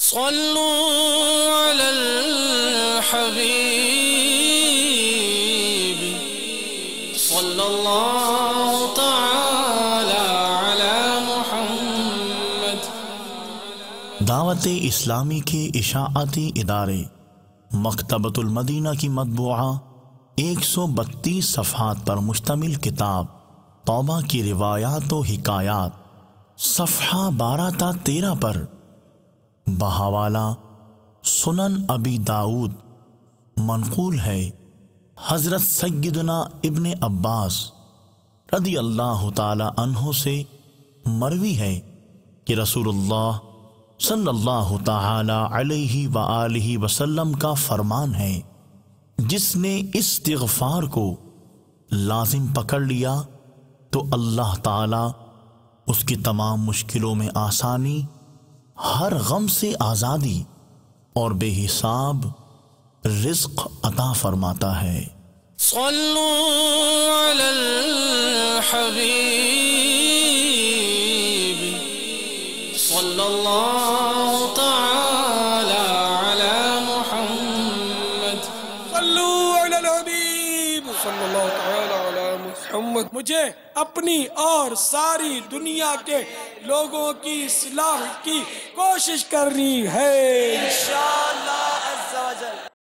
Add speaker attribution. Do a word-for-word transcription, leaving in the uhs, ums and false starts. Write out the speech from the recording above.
Speaker 1: صلوا علی الحبیب صلی اللہ تعالی علی محمد۔
Speaker 2: دعوت اسلامی کے اشاعتی ادارے مکتبۃ المدینہ کی مطبوعہ ایک سو بتیس صفحات پر مشتمل کتاب توبہ کی روایات و حکایات صفحہ بارہ تا تیرہ پر بحوالہ سنن ابی داؤد منقول ہے حضرت سیدنا ابن عباس رضی اللہ تعالی عنہ سے مروی ہے کہ رسول اللہ صلی اللہ تعالی علیہ وآلہ وسلم کا فرمان ہے، جس نے استغفار کو لازم پکڑ لیا تو اللہ تعالی اس کی تمام مشکلوں میں آسانی، ہر غم سے آزادی اور بے حساب رزق عطا فرماتا ہے۔
Speaker 1: صلوا علی الحبیب صلی اللہ تعالی علی محمد۔
Speaker 3: صلوا علی الحبیب صلی اللہ تعالی علی محمد۔ مجھے اپنی اور ساری دنیا کے لوگوں کی اصلاح کی کوشش کرنی ہے انشاءاللہ۔